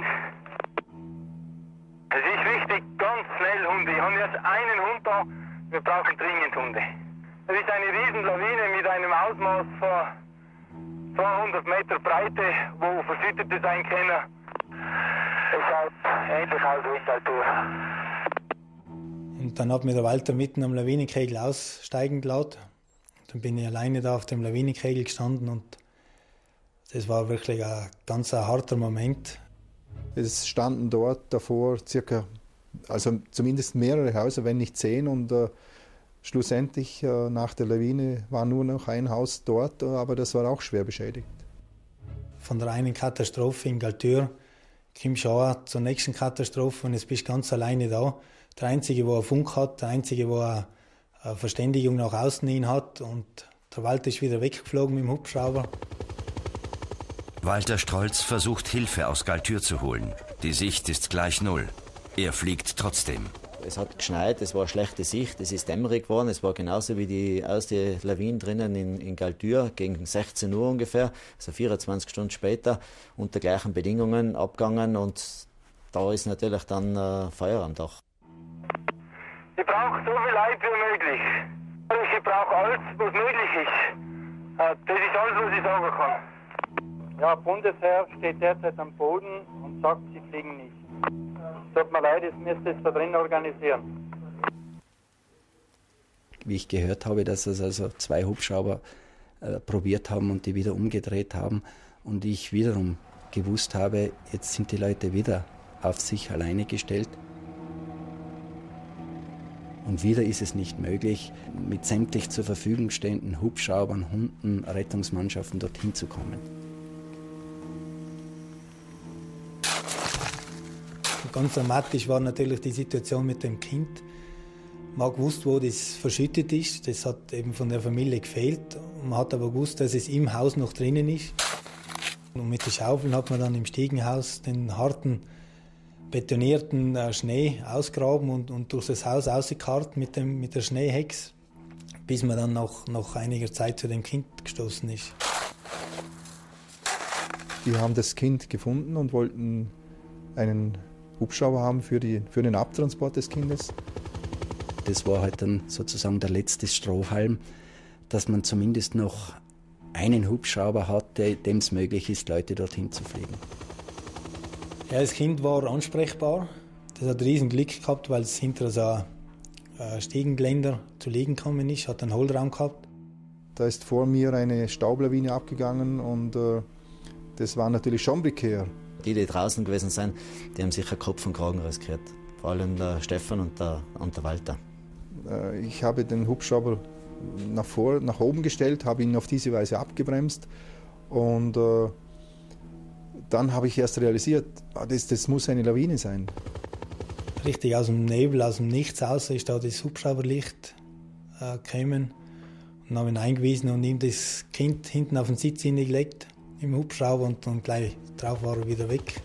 Es ist wichtig, ganz schnell Hunde. Ich habe jetzt einen Hund da, wir brauchen dringend Hunde. Es ist eine Riesenlawine mit einem Ausmaß von zweihundert Meter Breite, wo Verschüttete sein können. Es schaut ähnlich aus wie in Galtür. Und dann hat mir der Walter mitten am Lawinenkegel aussteigen gelassen. Dann bin ich alleine da auf dem Lawinenkegel gestanden und das war wirklich ein ganz ein harter Moment. Es standen dort davor circa, also zumindest mehrere Häuser, wenn nicht zehn, und äh, schlussendlich äh, nach der Lawine war nur noch ein Haus dort, aber das war auch schwer beschädigt. Von der einen Katastrophe in Galtür kommst du schon zur nächsten Katastrophe und jetzt bist du ganz alleine da. Der Einzige, der einen Funk hat, der Einzige, der eine Verständigung nach außen hin hat, und der Walter ist wieder weggeflogen mit dem Hubschrauber. Walter Strolz versucht, Hilfe aus Galtür zu holen. Die Sicht ist gleich null. Er fliegt trotzdem. Es hat geschneit, es war schlechte Sicht, es ist dämmerig geworden. Es war genauso wie die erste Lawine drinnen in, in Galtür, gegen sechzehn Uhr ungefähr, also vierundzwanzig Stunden später, unter gleichen Bedingungen abgegangen. Und da ist natürlich dann äh, Feuer am Dach. Ich brauche so viel Leute wie möglich. Ich brauche alles, was möglich ist. Das ist alles, was ich sagen kann. Ja, Bundesheer steht derzeit am Boden und sagt, sie fliegen nicht. Tut mir leid, ich müsste es da drin organisieren. Wie ich gehört habe, dass es also zwei Hubschrauber äh, probiert haben und die wieder umgedreht haben und ich wiederum gewusst habe, jetzt sind die Leute wieder auf sich alleine gestellt. Und wieder ist es nicht möglich, mit sämtlich zur Verfügung stehenden Hubschraubern, Hunden, Rettungsmannschaften dorthin zu kommen. Ganz dramatisch war natürlich die Situation mit dem Kind. Man hat gewusst, wo das verschüttet ist. Das hat eben von der Familie gefehlt. Man hat aber gewusst, dass es im Haus noch drinnen ist. Und mit den Schaufeln hat man dann im Stiegenhaus den harten, betonierten Schnee ausgraben und, und durch das Haus rausgekarrt mit, dem, mit der Schneehex, bis man dann nach, nach einiger Zeit zu dem Kind gestoßen ist. Die haben das Kind gefunden und wollten einen Hubschrauber haben für, die, für den Abtransport des Kindes. Das war halt dann sozusagen der letzte Strohhalm, dass man zumindest noch einen Hubschrauber hatte, dem es möglich ist, Leute dorthin zu fliegen. Ja, das Kind war ansprechbar. Das hat riesen Glück gehabt, weil es hinter so einem Stiegengeländer zu liegen gekommen ist, hat einen Hohlraum gehabt. Da ist vor mir eine Staublawine abgegangen und äh, das war natürlich schon prekär. Die, die draußen gewesen sind, die haben sicher Kopf und Kragen riskiert. Vor allem der Stefan und der, und der Walter. Äh, ich habe den Hubschrauber nach, vor, nach oben gestellt, habe ihn auf diese Weise abgebremst und äh, dann habe ich erst realisiert, das, das muss eine Lawine sein. Richtig aus dem Nebel, aus dem Nichts raus ist da das Hubschrauberlicht äh, gekommen und habe ihn eingewiesen und ihm das Kind hinten auf den Sitz hingelegt im Hubschrauber und dann gleich drauf war er wieder weg.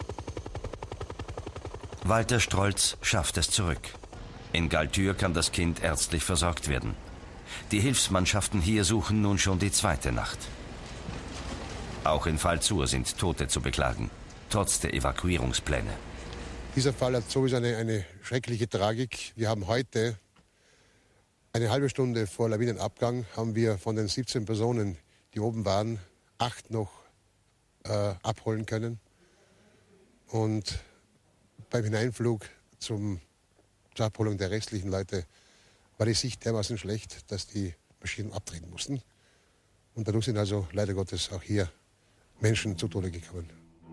Walter Strolz schafft es zurück. In Galtür kann das Kind ärztlich versorgt werden. Die Hilfsmannschaften hier suchen nun schon die zweite Nacht. Auch in Valzur sind Tote zu beklagen, trotz der Evakuierungspläne. Dieser Fall hat sowieso eine, eine schreckliche Tragik. Wir haben heute, eine halbe Stunde vor Lawinenabgang, haben wir von den siebzehn Personen, die oben waren, acht noch äh, abholen können. Und beim Hineinflug zum, zur Abholung der restlichen Leute war die Sicht dermaßen schlecht, dass die Maschinen abtreten mussten. Und dadurch sind also leider Gottes auch hier Menschen zu Tode gekommen.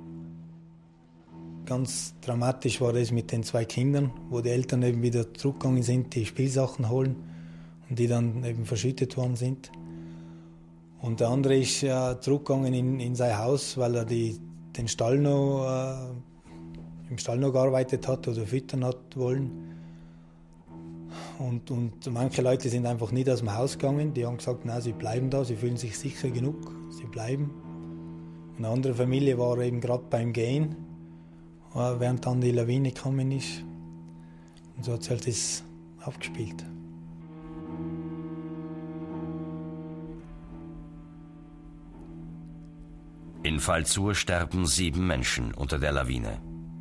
Ganz dramatisch war das mit den zwei Kindern, wo die Eltern eben wieder zurückgegangen sind, die Spielsachen holen und die dann eben verschüttet worden sind. Und der andere ist ja zurückgegangen in, in sein Haus, weil er die, den Stall noch, äh, im Stall noch gearbeitet hat oder füttern hat wollen. Und, und manche Leute sind einfach nicht aus dem Haus gegangen. Die haben gesagt, nein, sie bleiben da, sie fühlen sich sicher genug, sie bleiben. Und eine andere Familie war eben gerade beim Gehen, während dann die Lawine gekommen ist. Und so hat sich halt das aufgespielt. In Valzur sterben sieben Menschen unter der Lawine.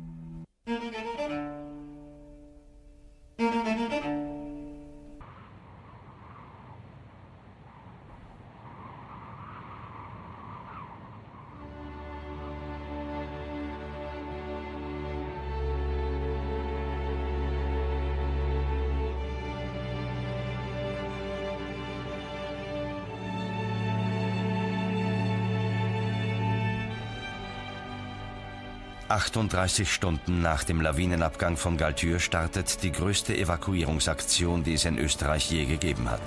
achtunddreißig Stunden nach dem Lawinenabgang von Galtür startet die größte Evakuierungsaktion, die es in Österreich je gegeben hat.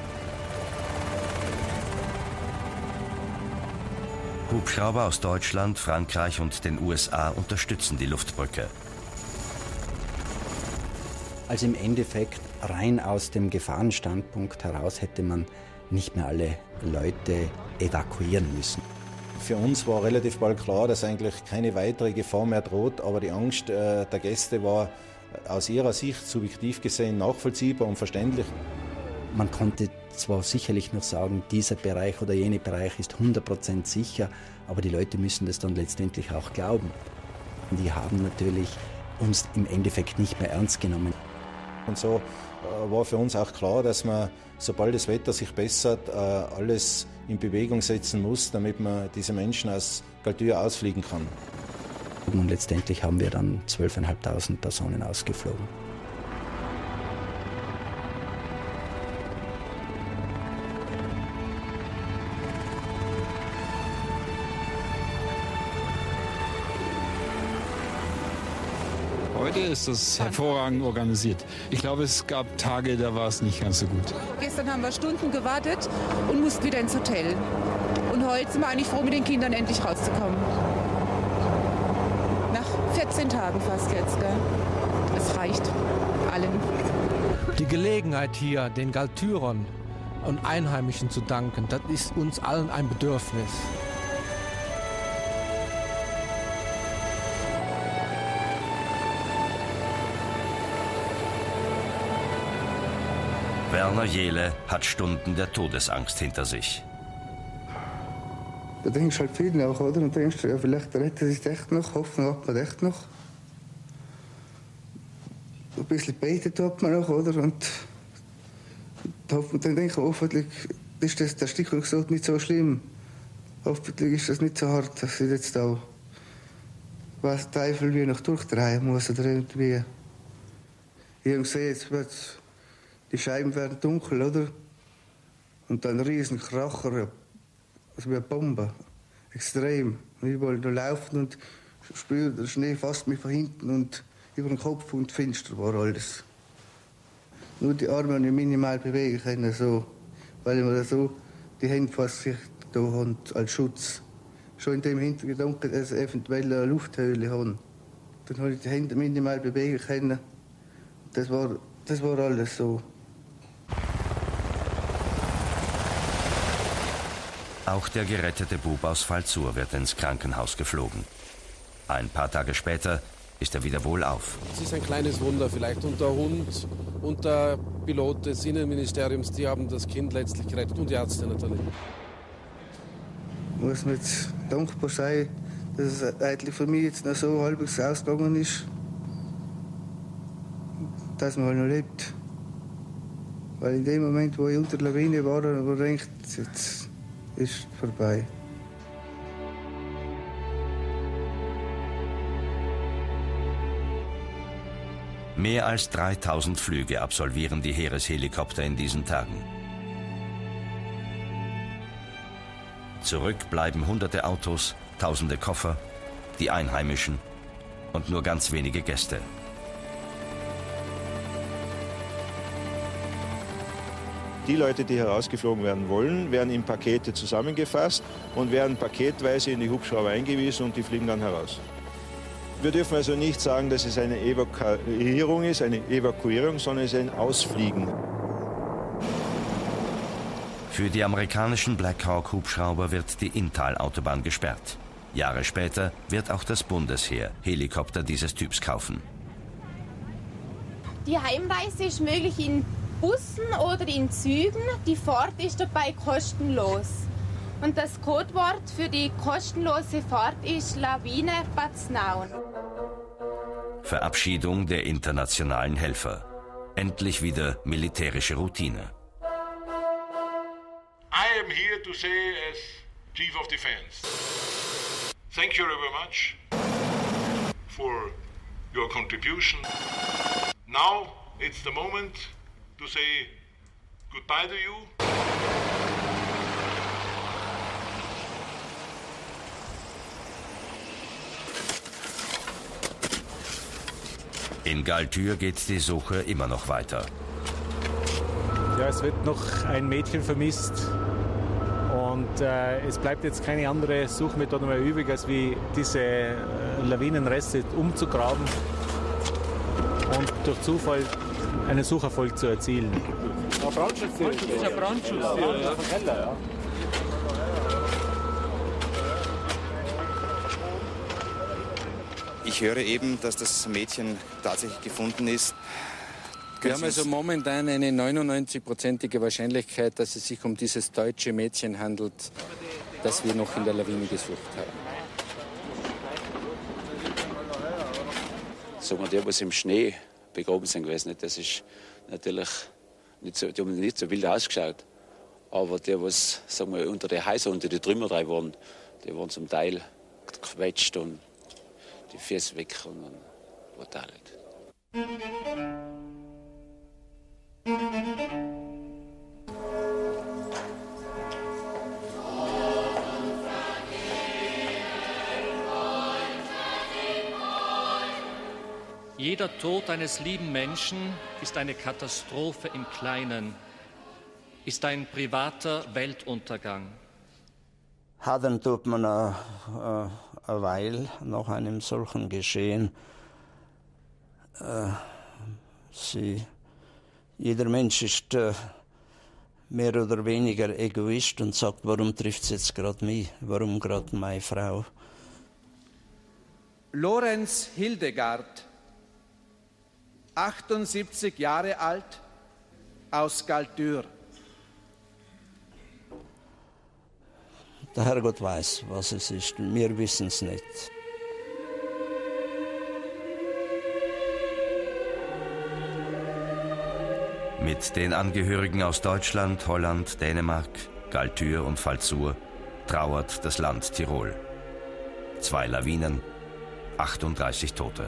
Hubschrauber aus Deutschland, Frankreich und den U S A unterstützen die Luftbrücke. Also im Endeffekt rein aus dem Gefahrenstandpunkt heraus hätte man nicht mehr alle Leute evakuieren müssen. Für uns war relativ bald klar, dass eigentlich keine weitere Gefahr mehr droht, aber die Angst äh, der Gäste war aus ihrer Sicht subjektiv gesehen nachvollziehbar und verständlich. Man konnte zwar sicherlich noch sagen, dieser Bereich oder jener Bereich ist hundert Prozent sicher, aber die Leute müssen das dann letztendlich auch glauben. Und die haben natürlich uns im Endeffekt nicht mehr ernst genommen. Und so äh, war für uns auch klar, dass man, sobald das Wetter sich bessert, äh, alles in Bewegung setzen muss, damit man diese Menschen aus Galtür ausfliegen kann. Und letztendlich haben wir dann zwölftausendfünfhundert Personen ausgeflogen. Heute ist das hervorragend organisiert. Ich glaube, es gab Tage, da war es nicht ganz so gut. Gestern haben wir Stunden gewartet und mussten wieder ins Hotel. Und heute sind wir eigentlich froh, mit den Kindern endlich rauszukommen. Nach vierzehn Tagen fast jetzt. Gell? Es reicht allen. Die Gelegenheit hier, den Galtürern und Einheimischen zu danken, das ist uns allen ein Bedürfnis. Werner Jehle hat Stunden der Todesangst hinter sich. Da denkst du halt viel nach, oder? Und denkst du, ja, vielleicht rettet es echt noch, hoffen hat man echt noch. Ein bisschen betet hat man noch, oder? Und dann denke ich, hoffentlich ist das, der Stickungsort nicht so schlimm. Hoffentlich ist das nicht so hart, dass ich jetzt auch was Teufel wie noch durchdrehen muss oder irgendwie. Ich habe gesehen, jetzt wird's. Die Scheiben werden dunkel, oder? Und dann ein riesen Kracher, also wie eine Bombe. Extrem. Und überall da laufen und spürt der Schnee fast mich von hinten und über den Kopf und finster war alles. Nur die Arme habe ich minimal bewegen können, so, weil ich mir so die Hände fast sich da haben als Schutz. Schon in dem Hintergedanken, dass ich eventuell eine Lufthöhle habe. Dann habe ich die Hände minimal bewegen können. Das war, das war alles so. Auch der gerettete Bub aus Valzur wird ins Krankenhaus geflogen. Ein paar Tage später ist er wieder wohlauf. Es ist ein kleines Wunder vielleicht. Und der Hund und der Pilot des Innenministeriums, die haben das Kind letztlich gerettet. Und die Ärzte natürlich. Ich muss mir jetzt dankbar sein, dass es eigentlich für mich jetzt noch so halbwegs ausgegangen ist, dass man halt noch lebt. Weil in dem Moment, wo ich unter der Lawine war, habe ich gedacht, jetzt ist vorbei. Mehr als dreitausend Flüge absolvieren die Heereshelikopter in diesen Tagen. Zurück bleiben hunderte Autos, tausende Koffer, die Einheimischen und nur ganz wenige Gäste. Die Leute, die herausgeflogen werden wollen, werden in Pakete zusammengefasst und werden paketweise in die Hubschrauber eingewiesen und die fliegen dann heraus. Wir dürfen also nicht sagen, dass es eine Evakuierung ist, eine Evakuierung, sondern es ist ein Ausfliegen. Für die amerikanischen Black Hawk Hubschrauber wird die Inntal-Autobahn gesperrt. Jahre später wird auch das Bundesheer Helikopter dieses Typs kaufen. Die Heimreise ist möglich in Bussen oder in Zügen. Die Fahrt ist dabei kostenlos. Und das Codewort für die kostenlose Fahrt ist Lawine Paznaun. Verabschiedung der internationalen Helfer. Endlich wieder militärische Routine. I am here to say as Chief of Defense, thank you very much for your contribution. Now it's the moment to say goodbye to you. In Galtür geht die Suche immer noch weiter. Ja, es wird noch ein Mädchen vermisst und äh, es bleibt jetzt keine andere Suchmethode mehr übrig, als wie diese äh, Lawinenreste umzugraben und durch Zufall einen Sucherfolg zu erzielen. Ein Brandschutz, das ist ein Brandschutz. Ja. Ich höre eben, dass das Mädchen tatsächlich gefunden ist. Wir haben also momentan eine neunundneunzig-prozentige Wahrscheinlichkeit, dass es sich um dieses deutsche Mädchen handelt, das wir noch in der Lawine gesucht haben. Sagen wir, die, was im Schnee begraben sind gewesen, das ist natürlich nicht so, die haben nicht so wild ausgeschaut. Aber die, was sagen wir, unter den Häusern, unter den Trümmer drei waren, die waren zum Teil gequetscht und die Füße weg und dann brutal. Jeder Tod eines lieben Menschen ist eine Katastrophe im Kleinen, ist ein privater Weltuntergang. Hadern tut man eine, eine Weile nach einem solchen Geschehen. Äh, sie, jeder Mensch ist äh, mehr oder weniger Egoist und sagt, warum trifft es jetzt gerade mich, warum gerade meine Frau. Lorenz Hildegard, achtundsiebzig Jahre alt, aus Galtür. Der Herrgott weiß, was es ist, wir wissen es nicht. Mit den Angehörigen aus Deutschland, Holland, Dänemark, Galtür und Pfalzur trauert das Land Tirol. Zwei Lawinen, achtunddreißig Tote.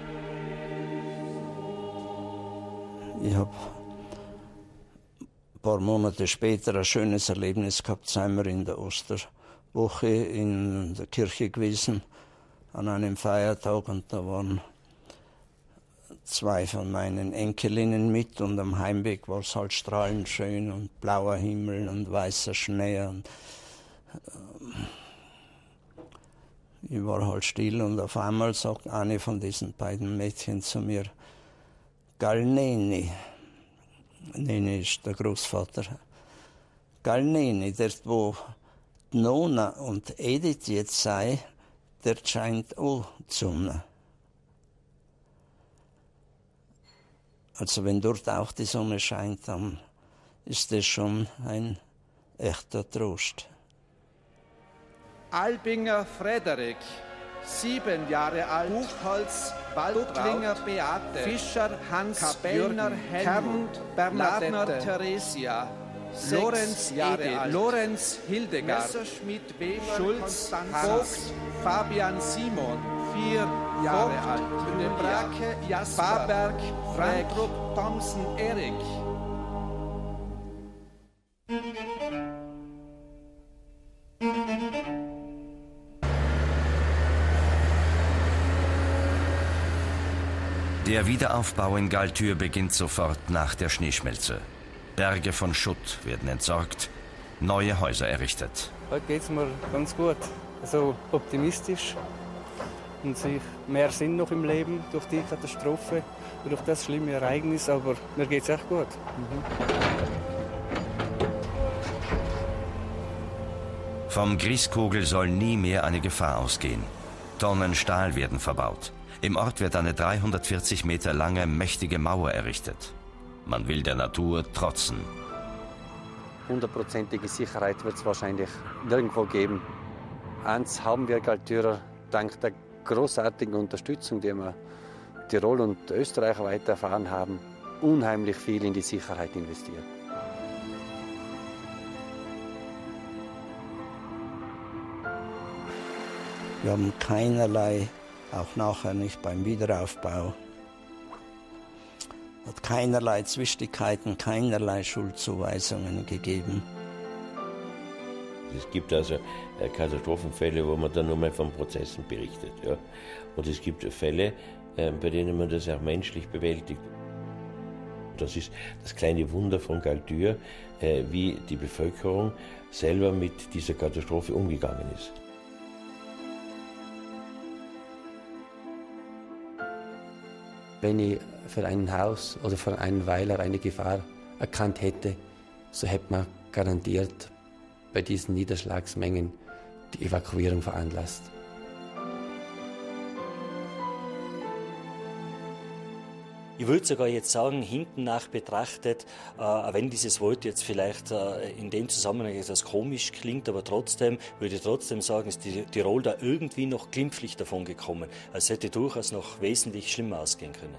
Ich habe ein paar Monate später ein schönes Erlebnis gehabt, sind wir in der Osterwoche in der Kirche gewesen, an einem Feiertag, und da waren zwei von meinen Enkelinnen mit, und am Heimweg war es halt strahlend schön und blauer Himmel und weißer Schnee. Und, äh, ich war halt still, und auf einmal sagt eine von diesen beiden Mädchen zu mir, Gall Neni, Neni ist der Großvater, Gall Neni, dort wo die Nona und Edith jetzt sei, der scheint auch die Sonne. Also wenn dort auch die Sonne scheint, dann ist das schon ein echter Trost. Albinger Frederik, sieben Jahre alt, Buchholz, Duttlinger Beate, Fischer Hans, Kapellner Helmut, Bernadner Theresia, Lorenz Jahre alt, Lorenz Hildegard, Messerschmidt Weber, Schulz Vogt, Fabian Simon, vier Jahre alt, Brake Jasper, Faberg Frankrup Thomsen Erik. Der Wiederaufbau in Galtür beginnt sofort nach der Schneeschmelze. Berge von Schutt werden entsorgt, neue Häuser errichtet. Heute geht es mir ganz gut, also optimistisch. Und ich mehr Sinn noch im Leben durch die Katastrophe, durch das schlimme Ereignis, aber mir geht es echt gut. Mhm. Vom Grieskogel soll nie mehr eine Gefahr ausgehen. Tonnen Stahl werden verbaut. Im Ort wird eine dreihundertvierzig Meter lange, mächtige Mauer errichtet. Man will der Natur trotzen. Hundertprozentige Sicherheit wird es wahrscheinlich nirgendwo geben. Eins haben wir Galtürer dank der großartigen Unterstützung, die wir Tirol und Österreich weiter erfahren haben, unheimlich viel in die Sicherheit investiert. Wir haben keinerlei, auch nachher nicht beim Wiederaufbau, hat keinerlei Zwistigkeiten, keinerlei Schuldzuweisungen gegeben. Es gibt also Katastrophenfälle, wo man dann nur mal von Prozessen berichtet. Ja? Und es gibt Fälle, bei denen man das auch menschlich bewältigt. Das ist das kleine Wunder von Galtür, wie die Bevölkerung selber mit dieser Katastrophe umgegangen ist. Wenn ich für ein Haus oder für einen Weiler eine Gefahr erkannt hätte, so hätte man garantiert bei diesen Niederschlagsmengen die Evakuierung veranlasst. Ich würde sogar jetzt sagen, hinten nach betrachtet, äh, auch wenn dieses Wort jetzt vielleicht äh, in dem Zusammenhang etwas komisch klingt, aber trotzdem würde ich trotzdem sagen, ist die Tirol da irgendwie noch glimpflich davon gekommen. Es hätte durchaus noch wesentlich schlimmer ausgehen können.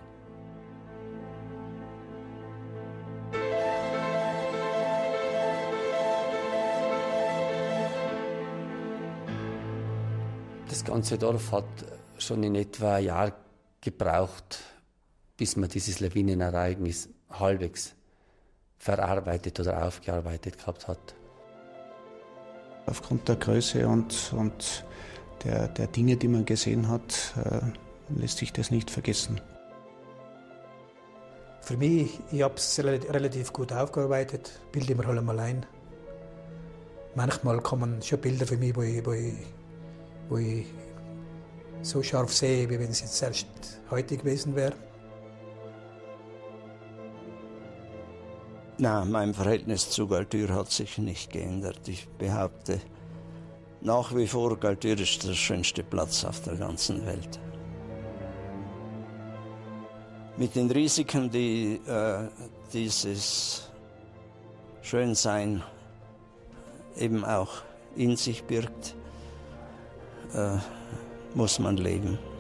Das ganze Dorf hat schon in etwa ein Jahr gebraucht, bis man dieses Lawinenereignis halbwegs verarbeitet oder aufgearbeitet gehabt hat. Aufgrund der Größe und, und der, der Dinge, die man gesehen hat, äh, lässt sich das nicht vergessen. Für mich, ich habe es relativ gut aufgearbeitet, bilde immer halt einmal ein. Manchmal kommen schon Bilder für mich, wo ich, wo ich, wo ich so scharf sehe, wie wenn es jetzt erst heute gewesen wäre. Nein, mein Verhältnis zu Galtür hat sich nicht geändert. Ich behaupte, nach wie vor Galtür ist der schönste Platz auf der ganzen Welt. Mit den Risiken, die äh, dieses Schönsein eben auch in sich birgt, äh, muss man leben.